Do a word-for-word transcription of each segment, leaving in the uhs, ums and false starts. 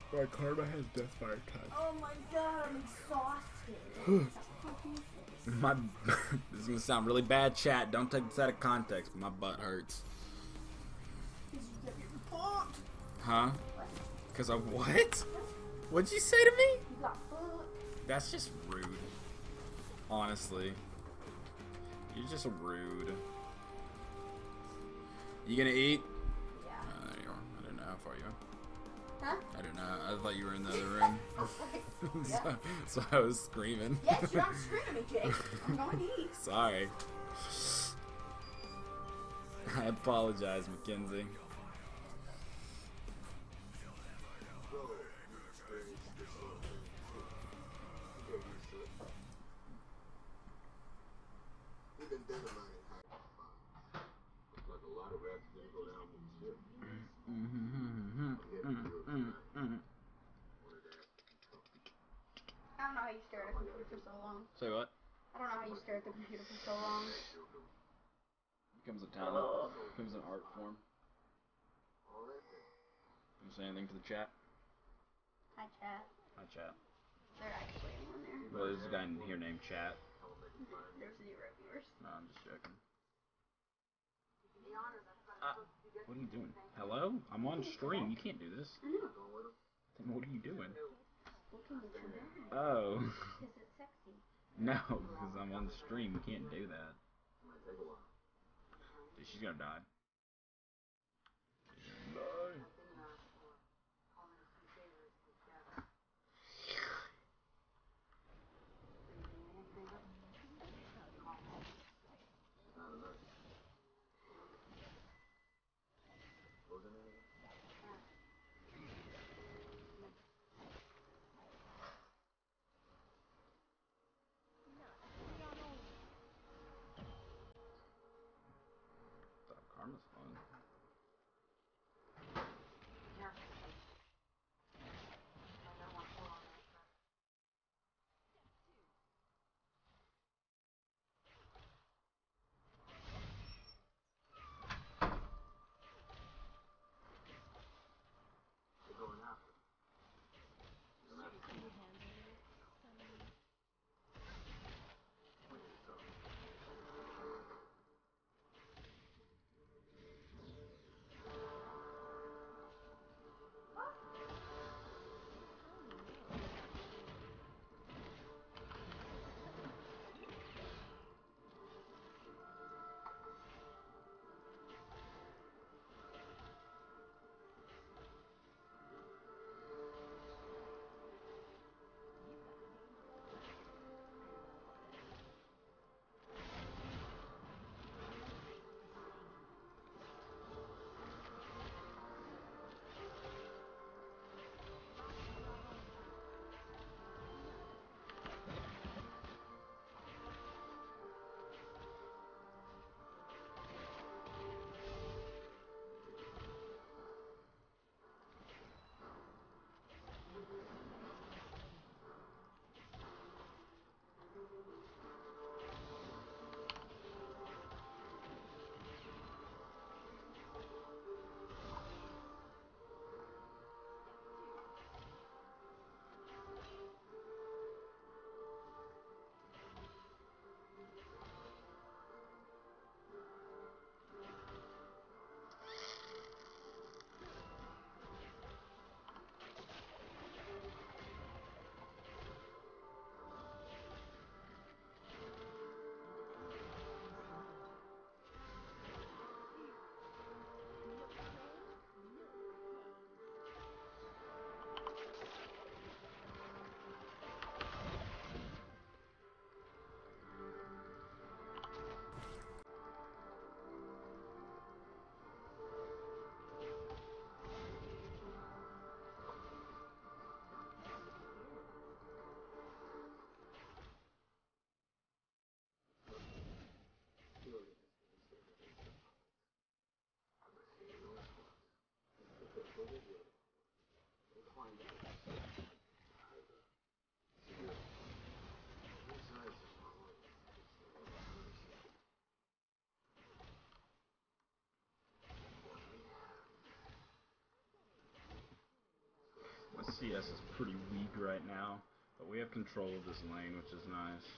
My karma has death fire type. Oh my god, I'm exhausted. My this is gonna sound really bad, chat. Don't take this out of context, but my butt hurts. Huh? Cause of what? What'd you say to me? You got food. That's just rude. Honestly. You're just rude. You gonna eat? Yeah. Uh, there you are. I don't know how far you are. Huh? I don't know. I thought you were in the other room. Yeah. so, so I was screaming. Yes, you're not screaming at me, Jake. I'm going to eat. Sorry. I apologize, Mackenzie. I don't know how you stare at a computer for so long. Say what? I don't know how you stare at the computer for so long. Becomes a talent. Becomes an art form. You say anything to the chat? Hi, chat. Hi, chat. There actually anyone there? Well, there's a guy in here named Chat. There's zero viewers. No, I'm just joking. Ah, what are you doing? Hello? I'm on stream. You can't do this. I know. Then what are you doing? Looking at your bed. Oh. Because it's sexy. No, because I'm on stream. You can't do that. Dude, she's gonna die. Die. Karma C S is pretty weak right now, but we have control of this lane, which is nice.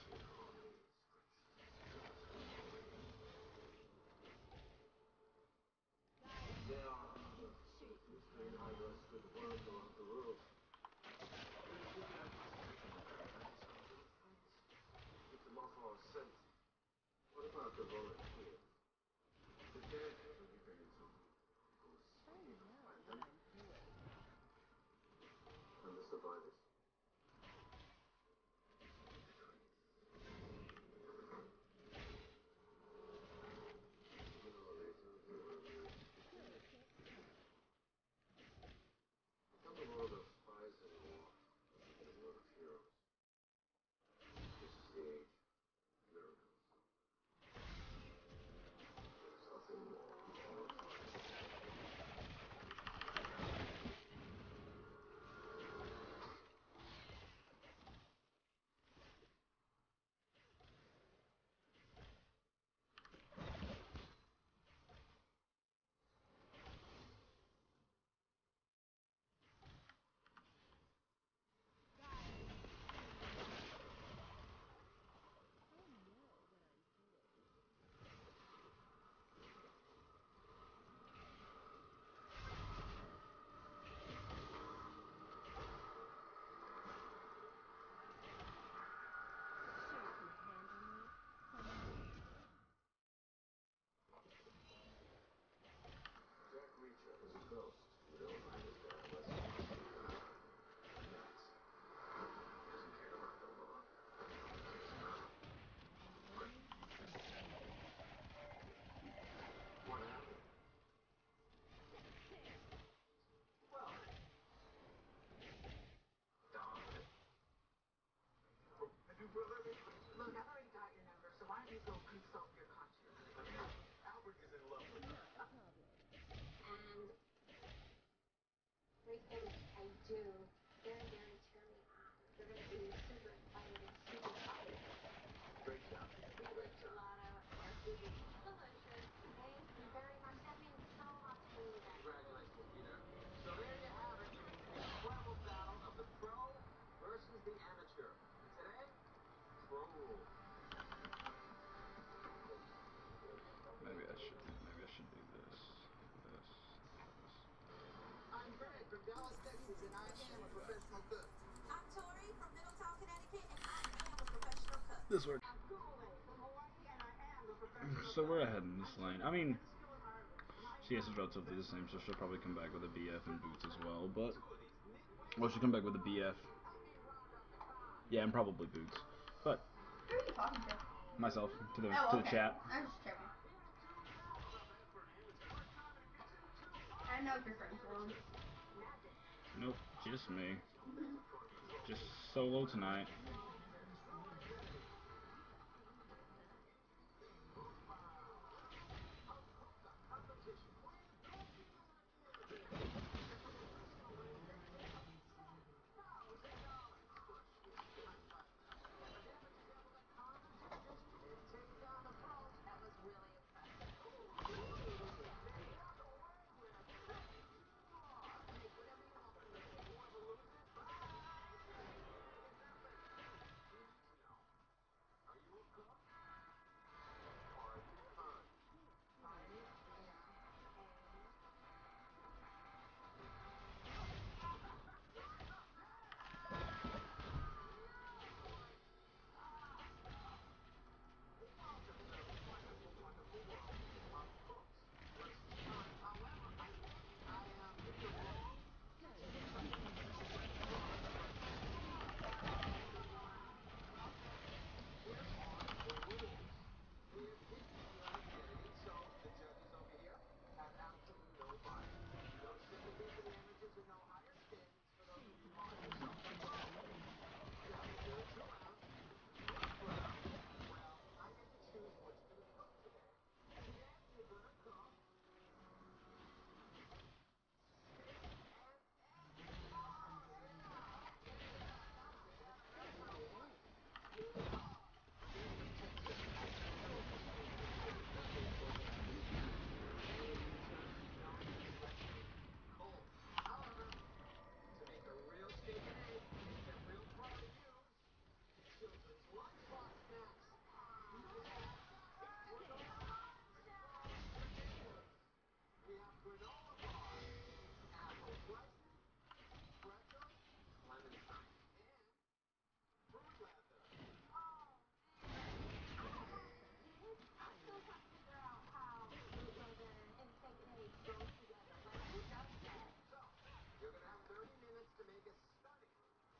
Maybe I should. Maybe I should do this. This. This. I'm Greg from Dallas, Texas, and I am a professional cook. I'm Tori from Middletown, Connecticut, and I am a professional cook. This works. I'm Kool-Aid from Hawaii, and I am a professional So we're ahead in this lane. I mean, C S is relatively the same, so she'll probably come back with a B F and boots as well. But well, she'll come back with a B F. Yeah, and probably boots. But Who are you talking to? myself to the Oh, to okay. the chat. I was just checking. I didn't know if your friends were on. Nope, just me. Just solo tonight.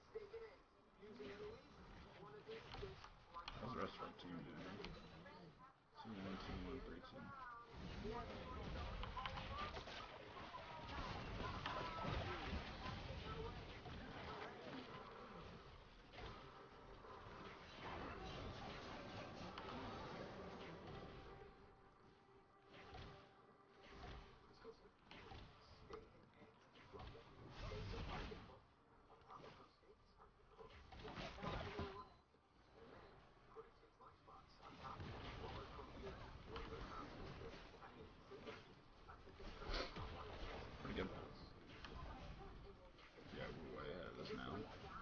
How's the rest of our team doing? Two one, two one, three two. Pretty good. Yeah, we're way ahead of this now.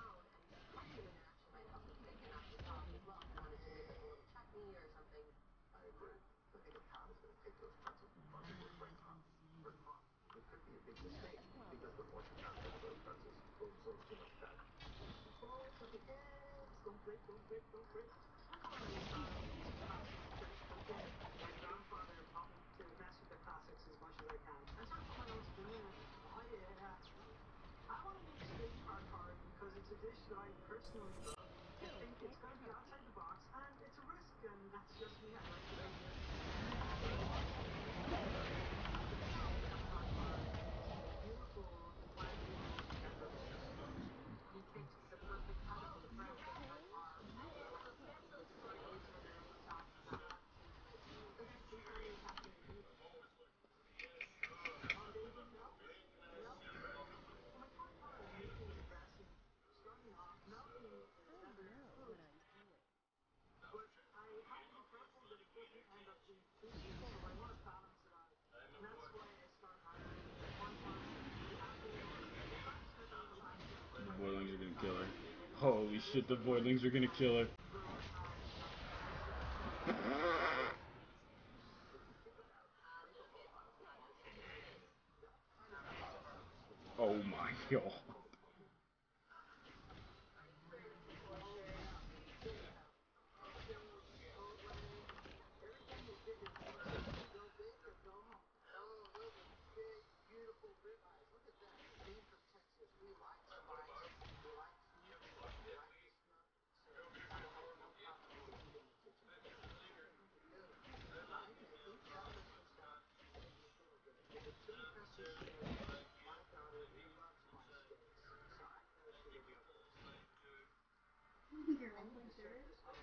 The Boilings are gonna kill her. Holy shit, the Boilings are gonna kill her. Oh my god. Your own considered?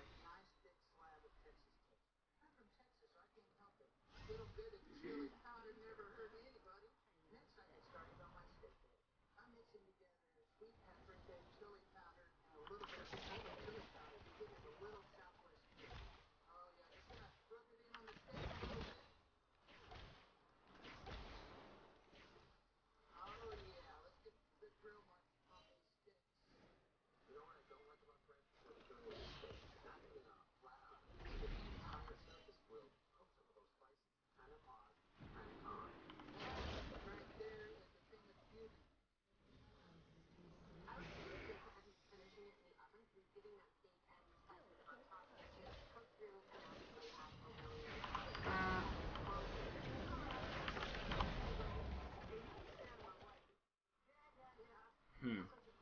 Hmm.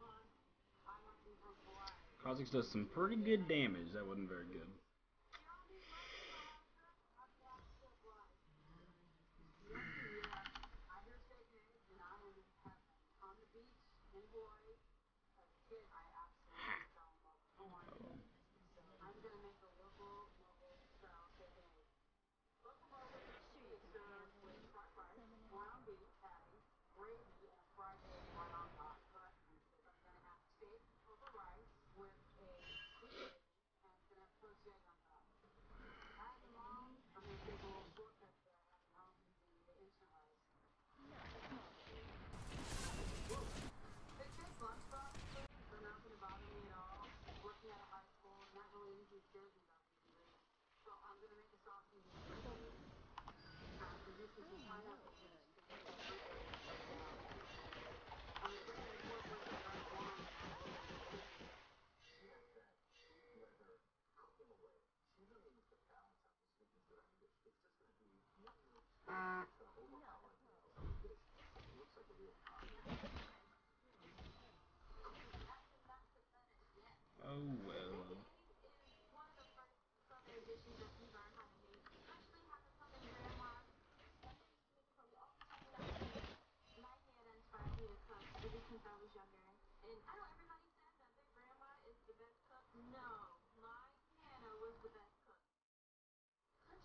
Kha'Zix does some pretty good damage. That wasn't very good.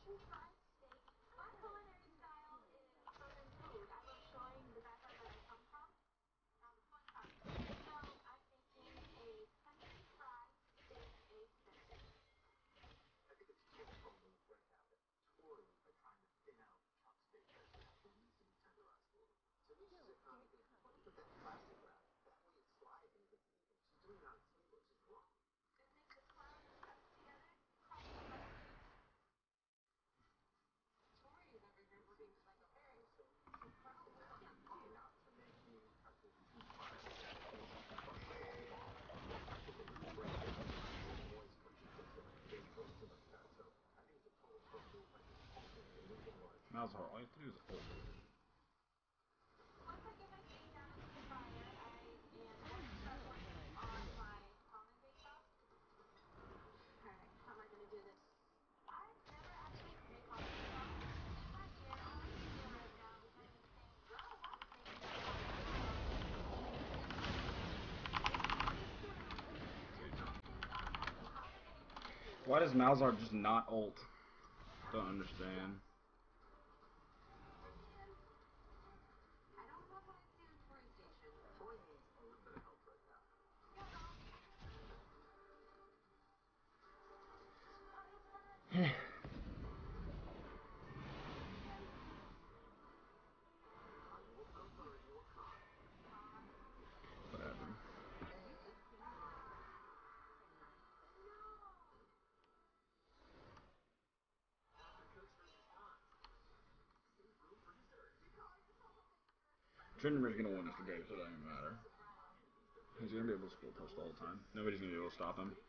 Malzahar, all you have to do is hold it. Why does Malzahar just not ult? Don't understand. Whatever. Trindamer's gonna win this game, so it doesn't even matter. He's gonna be able to split post all the time. Nobody's gonna be able to stop him.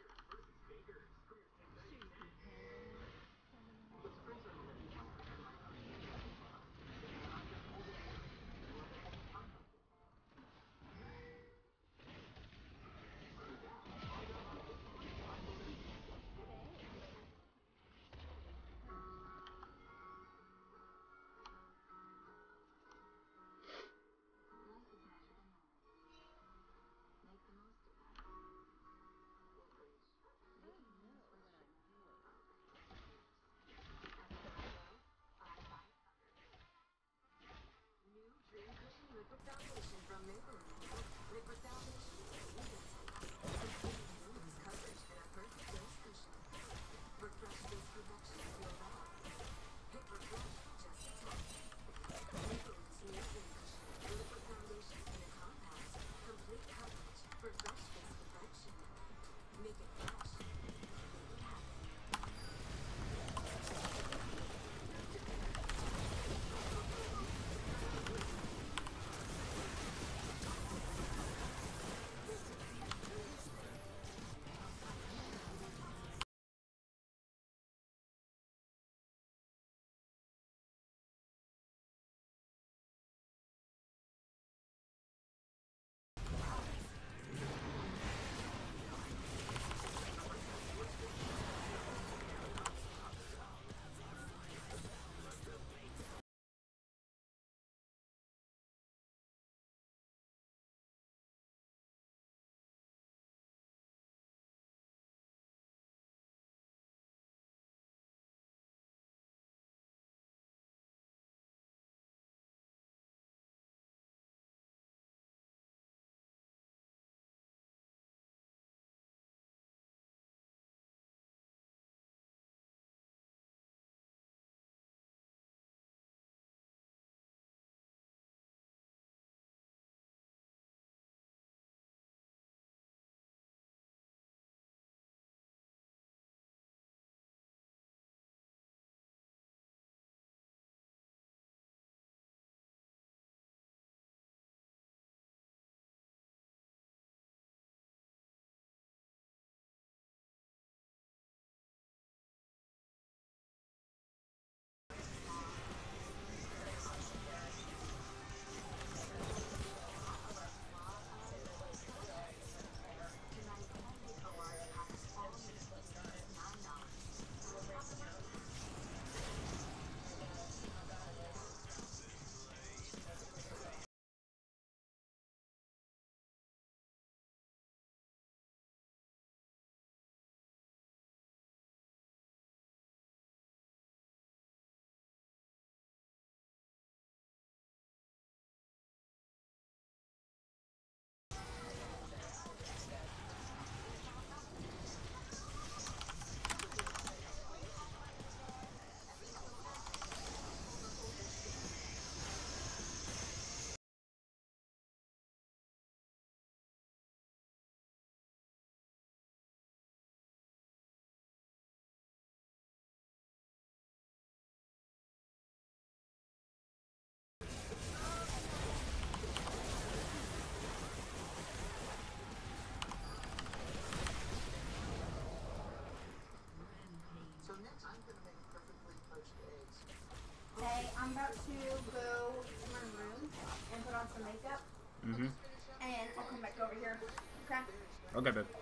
Mm-hmm. and I'll come back over here. Okay? Okay, babe.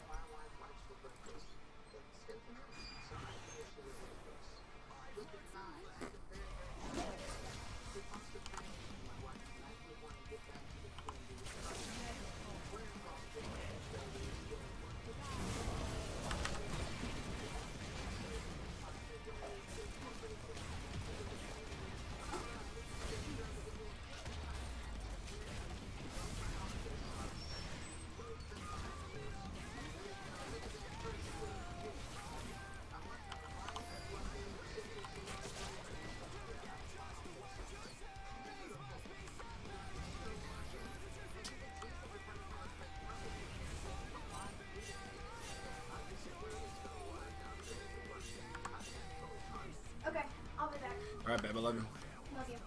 Okay, I'll be back. Alright, babe, I love you. Love you.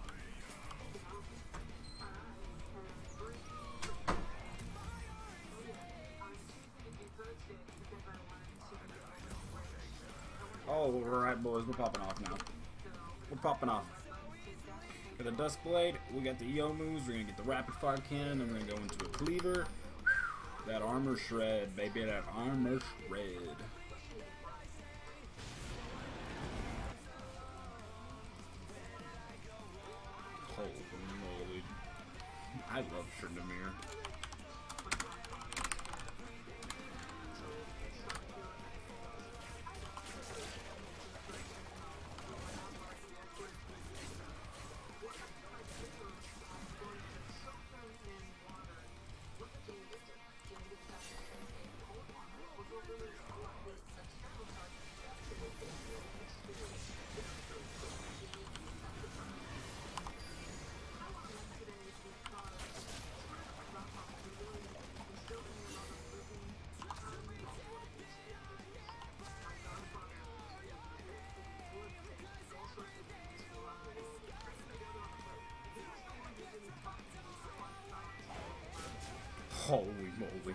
Alright, boys, we're popping off now. We're popping off. For the Dusk Blade, we got the E O moves, we're gonna get the Rapid Fire Cannon, and we're gonna go into a Cleaver. That Armor Shred, baby, that Armor Shred. Holy moly. I love Tryndamere. Holy moly.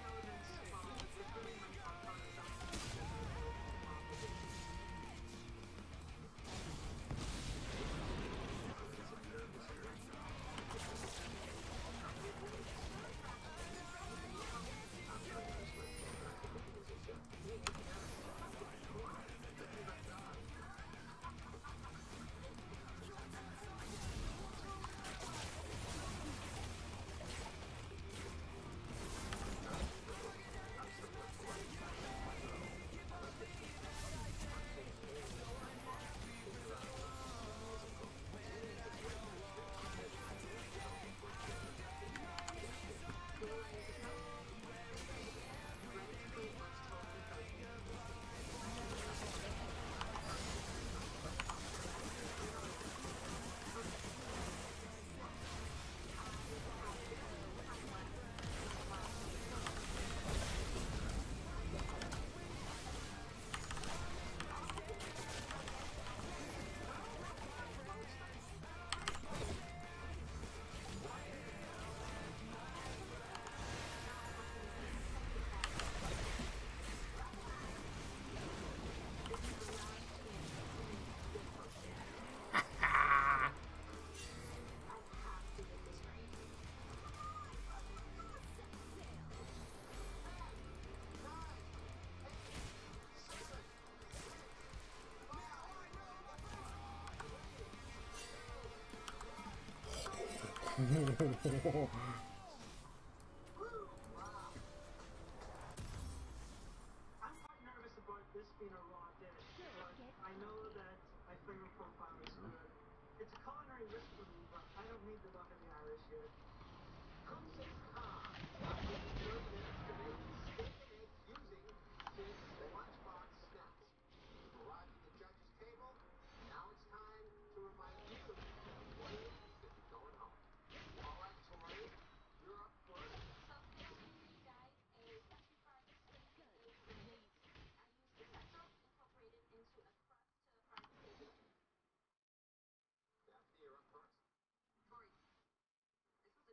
I'm not nervous about this being a raw dish, but I know that my flavor profile is good. It's a culinary risk for me, but I don't need the luck of the Irish here. Come say hi. I'll give you thirty minutes to make steak and egg using Jinx lunchbox snacks. You've arrived at the judge's table. Now it's time to remind you that one of you should be going home. All right, Tori, you're up first. Daphne, you're up first.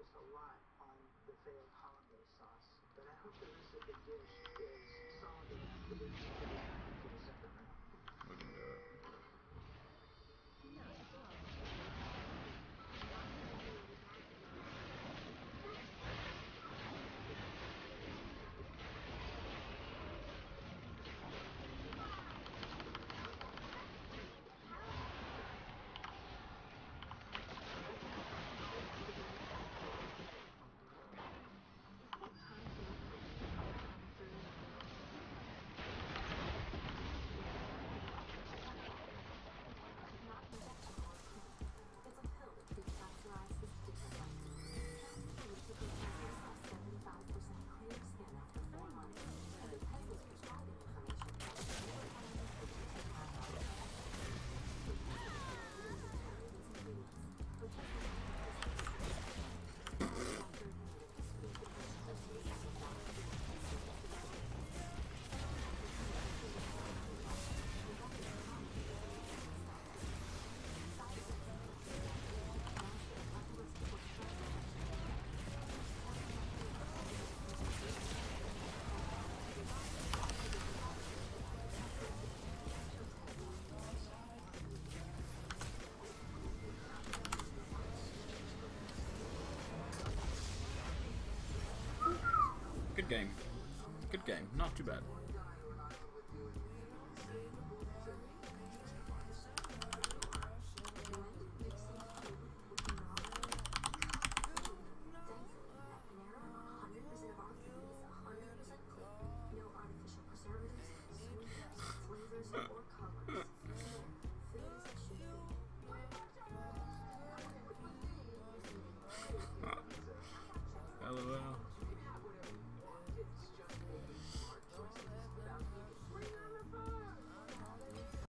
focus a lot on the failed hollandaise sauce, but I hope the rest of the dish is solid enough to be for the second round. We can do it. Good game. Good game. Not too bad.